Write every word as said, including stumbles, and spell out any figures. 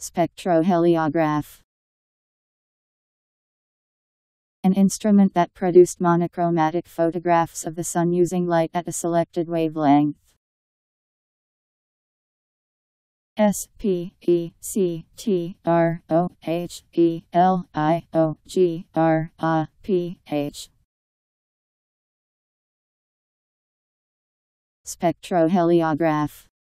Spectroheliograph. An instrument that produced monochromatic photographs of the sun using light at a selected wavelength. S P E C T R O H E L I O G R A P H. Spectroheliograph.